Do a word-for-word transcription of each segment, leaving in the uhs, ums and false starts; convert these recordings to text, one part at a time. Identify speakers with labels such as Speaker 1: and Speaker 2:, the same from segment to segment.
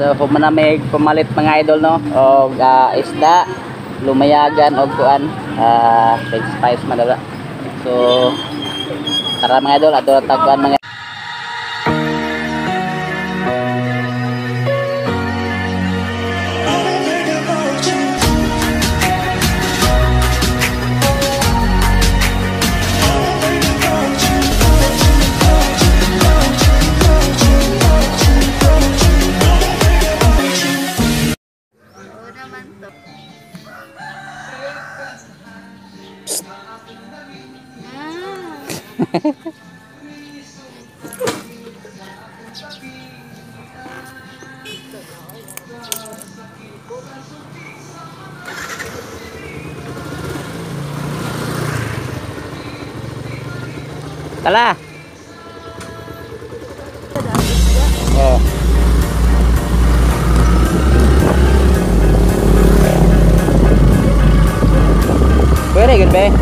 Speaker 1: So kung man may pamalit mga idol no og uh, isda, lumayagan og kuan uh, French fries man dala. So tara mga idol ato tagkuan mga Tala. Oh. Pwede good be.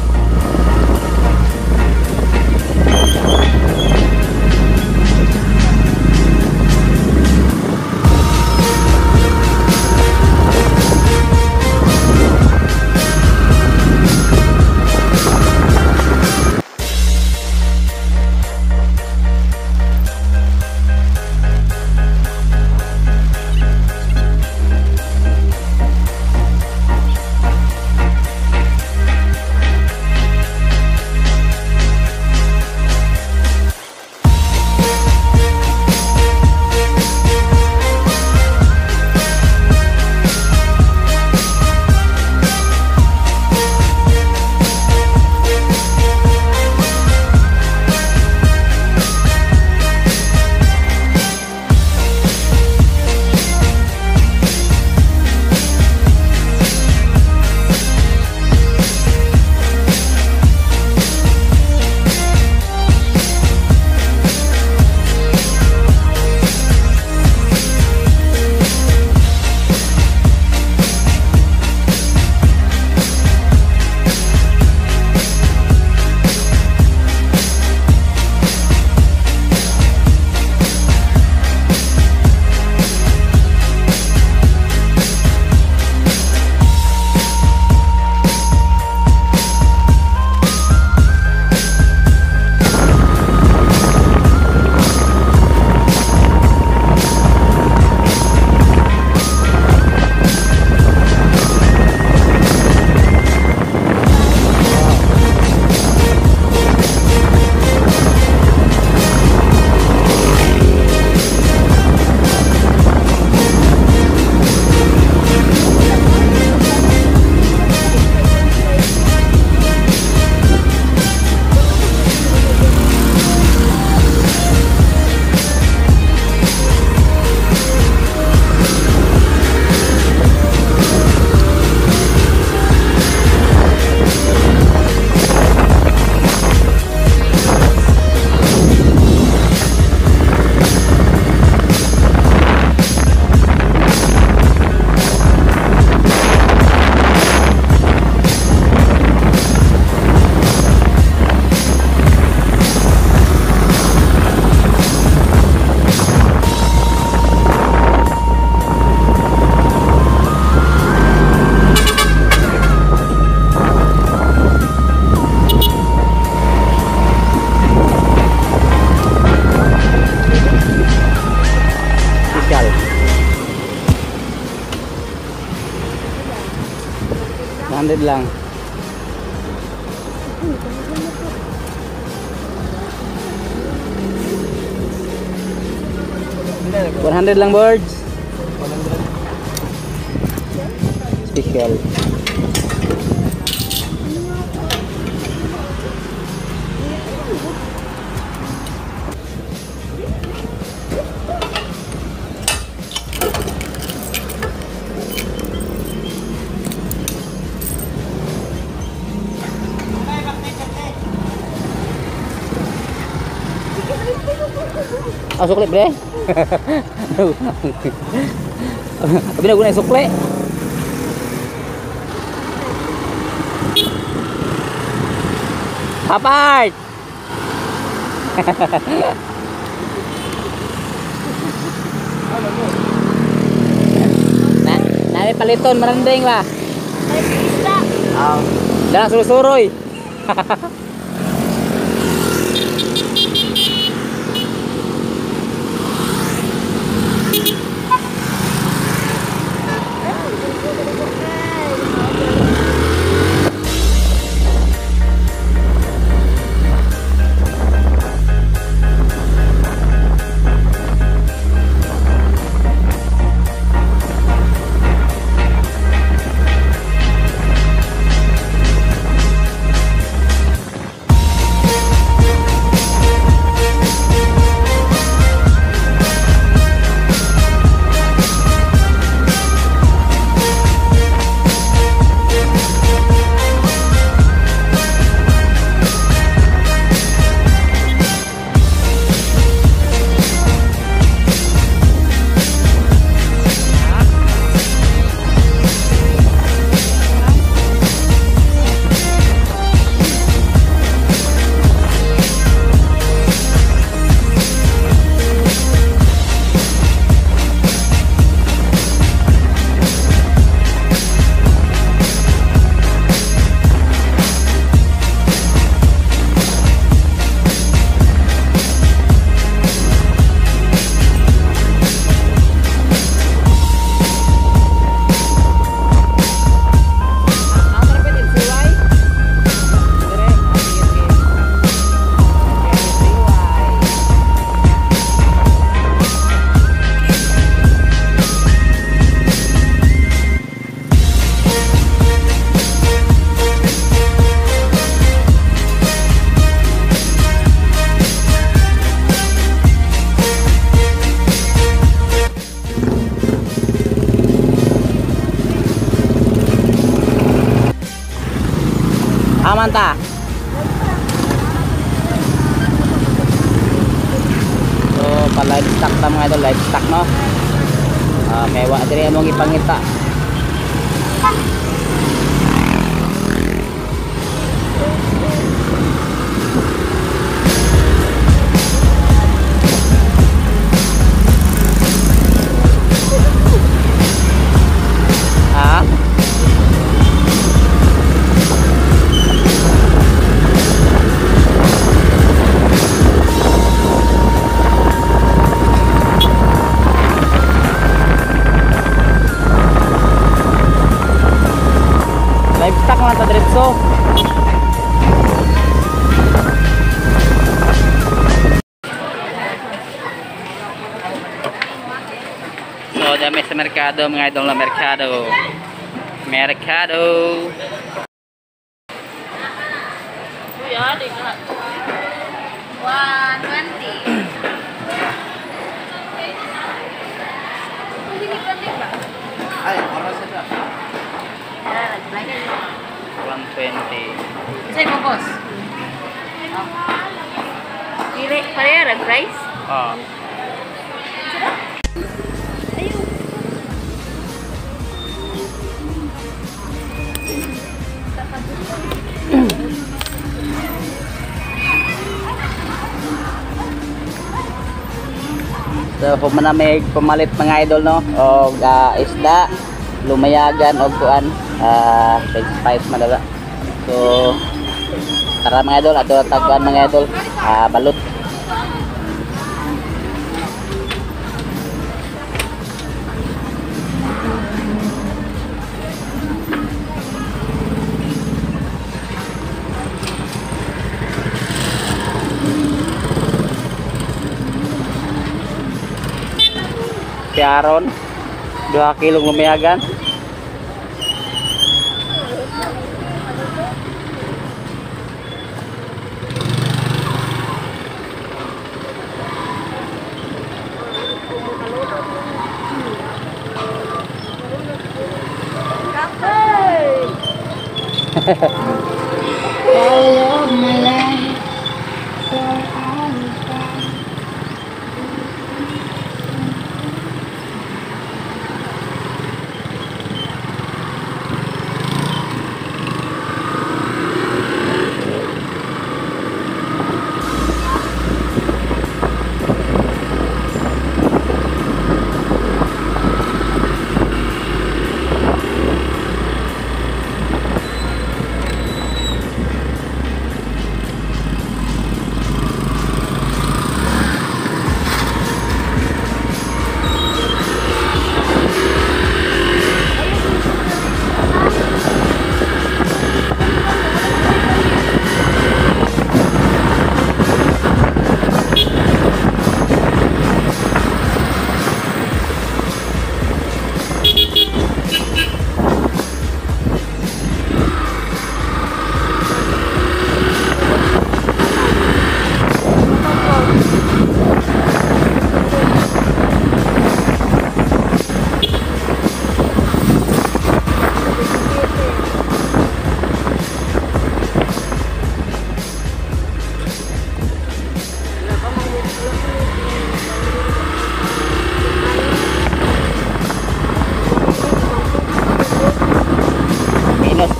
Speaker 1: one hundred lang. one hundred lang birds. Special. Ah, sukli bre. Abi na guna sukli. Apart. Ay paliton maranding ba?
Speaker 2: Ay, isda.
Speaker 1: Oh. Dala surusuroy. Aman ta? So, pa livestock ta mga idol, livestock no. Ah, may wa diri among ipangita. Ah. Livestock lang ta diretso. So, dami sa merkado mga idol na merkado. Merkado.
Speaker 2: Kuya, di ka. one twenty.
Speaker 1: Ay, oras ito. one twenty.
Speaker 2: Say mo, boss. Kiri, pareha, rice?
Speaker 1: Oh. So, kung manamig pumalit mga idol no, o uh, isda, lumayagan o kuan, uh, spice madala. So, tara mga idol, ato taguan mga idol, uh, balut. Si Aaron dua kilo lumayagan.
Speaker 2: All of my life, so I was down.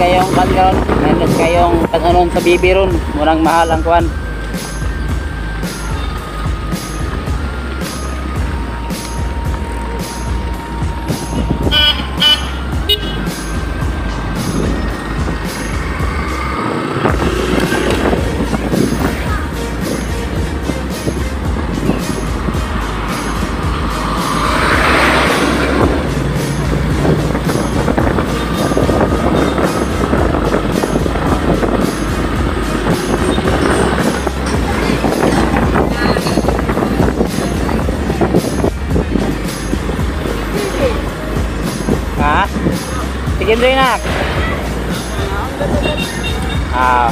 Speaker 1: kayong kan karon, nindot kayong kananon sa bibi ron, murang mahal ang kuan. Ha? Sige rin nak. Ah.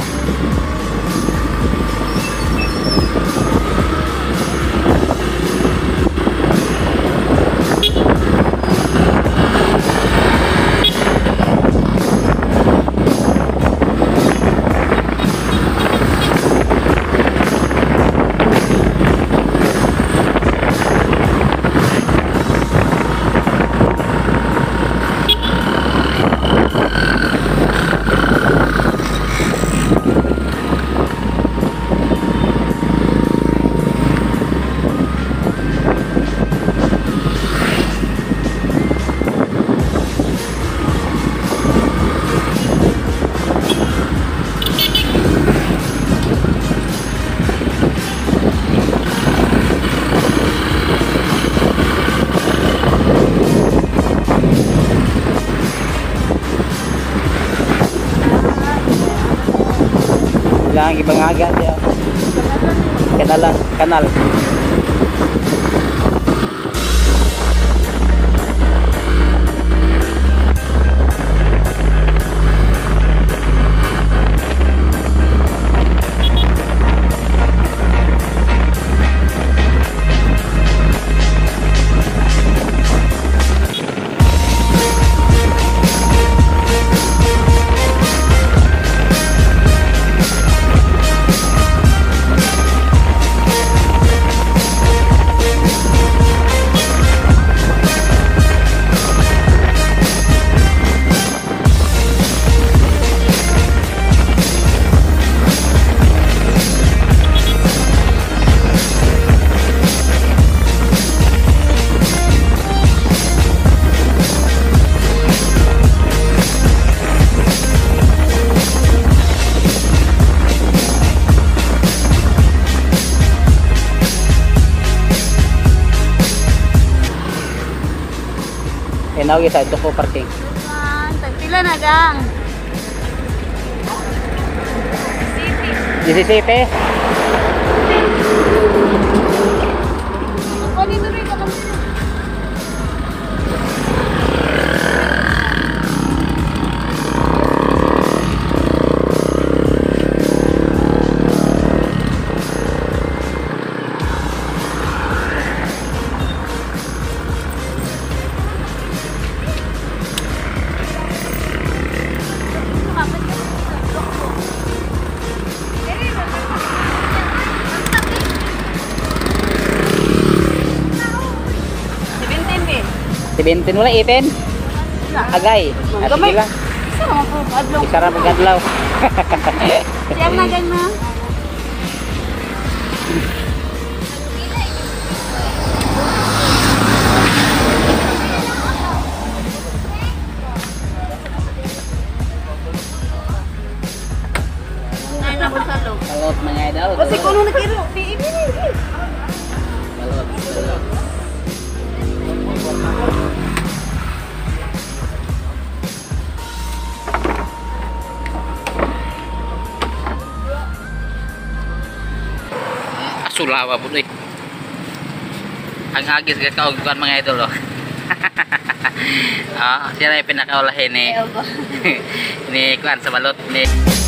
Speaker 1: Lang ibang aga dia. Kanal, kanal. Kenawag sa ito po parking.
Speaker 2: Tagpila na gang.
Speaker 1: Disisipe.
Speaker 2: Ako dito rin ka lang.
Speaker 1: Sebentin wala eighteen. Agay. At sige lang.
Speaker 2: Isa naman po, adlong.
Speaker 1: Isa ra magadlaw.
Speaker 2: Siyang nagang na. Ay, nabusalog.
Speaker 1: Kalot mga idol.
Speaker 2: Kasi kung ano nakiro, di ini.
Speaker 1: Kalot. Kalot. Sulawa po eh. Ang agis ka kauguan mga idol oh. Ah, siya na yung pinakaulahin ni ni kuan sa balot ni